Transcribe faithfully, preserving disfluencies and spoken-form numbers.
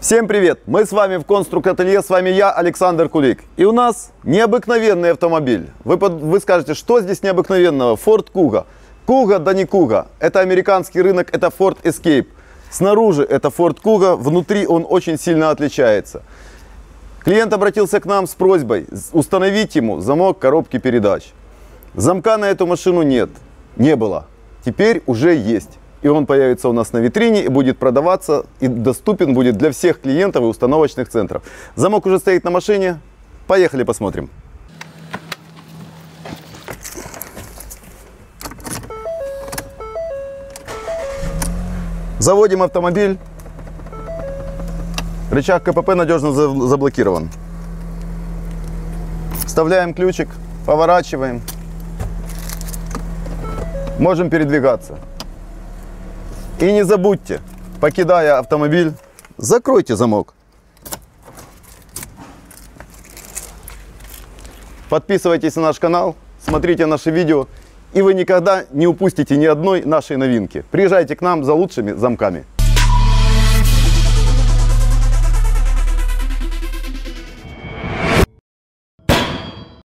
Всем привет! Мы с вами в Конструк Ателье, с вами я, Александр Кулик. И у нас необыкновенный автомобиль. Вы, под, вы скажете, что здесь необыкновенного? Ford Kuga. Kuga, да не Kuga. Это американский рынок, это Ford Escape. Снаружи это Ford Kuga, внутри он очень сильно отличается. Клиент обратился к нам с просьбой установить ему замок коробки передач. Замка на эту машину нет, не было. Теперь уже есть. И он появится у нас на витрине и будет продаваться, и доступен будет для всех клиентов и установочных центров. Замок уже стоит на машине. Поехали посмотрим. Заводим автомобиль. Рычаг КПП надежно заблокирован. Вставляем ключик, поворачиваем. Можем передвигаться. И не забудьте, покидая автомобиль, закройте замок. Подписывайтесь на наш канал, смотрите наши видео, и вы никогда не упустите ни одной нашей новинки. Приезжайте к нам за лучшими замками.